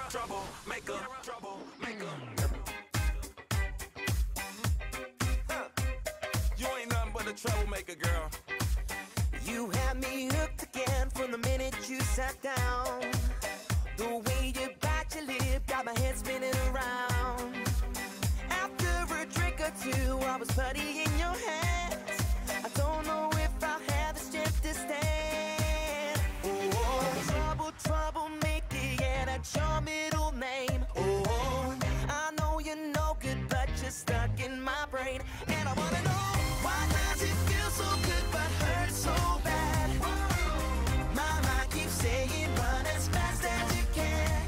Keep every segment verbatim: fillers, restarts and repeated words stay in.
troublemaker, troublemaker. Huh. You ain't nothing but a troublemaker, girl. You had me hooked again from the minute you sat down. The way you bite your lip got my head spinning around. After a drink or two, I was putty in your hands. I don't know if I'll have the strength to stand. Oh, trouble, troublemaker, yeah, that's your middle name. Oh, I know you're no good, but you're stuck in my brain. And I wanna know, why does it feel so good but hurt so bad? My mind keeps saying run as fast as you can.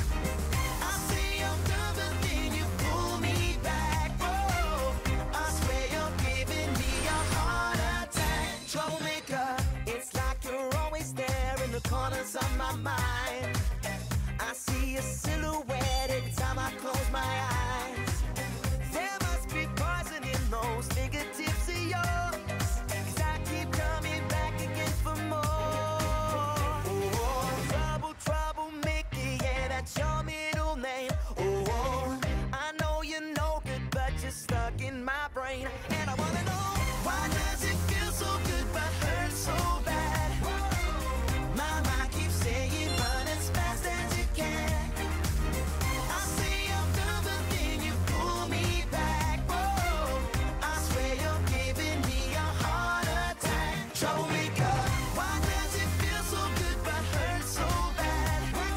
I say I'm done, but then you pull me back. Whoa, I swear you're giving me a heart attack. Troublemaker, it's like you're always there in the corners of my mind. I see a silhouette every time I close my eyes. There must be poison in those fingertips of yours, 'cause I keep coming back again for more. Oh, trouble, troublemaker, yeah, that's your middle name. Oh, I know you're no good, but you're stuck in my brain. And I wanna know, why does it feel so good but hurt so bad? My mind keeps saying run as fast as you can. I say I'm done, but then you pull me back. Whoa, I swear you're giving me a heart attack. Troublemaker, why does it feel so good but hurt so bad?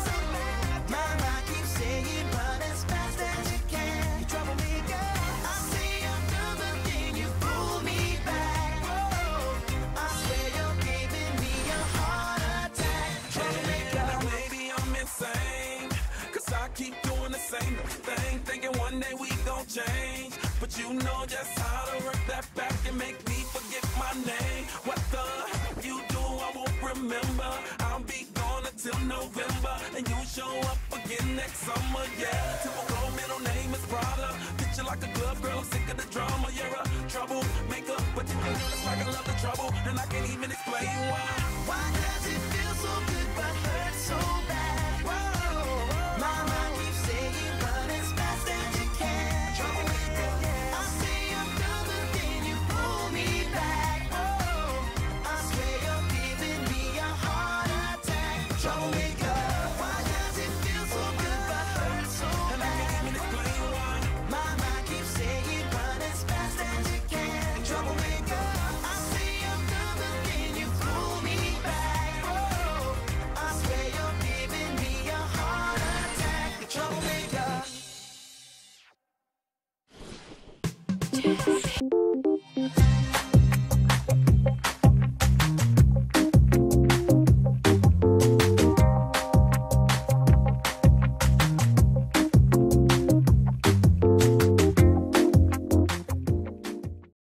My mind keeps saying run as fast as you can. You troublemaker, I say I'm done, but then you pull me back. Whoa, I swear you're giving me a heart attack. Troublemaker. Now maybe I'm insane, 'cause I keep doing the same thing, thinking one day we gon' change. But you know just how to work that back and make me forget my name. What the heck you do, I won't remember. I'll be gone until November, and you show up again next summer, yeah. Typical middle name is Prada. Picture like a glove, girl, I'm sick of the drama. You're a troublemaker, but you can it's like I love the trouble, and I can't even explain why. Why does it feel so good but hurt so bad?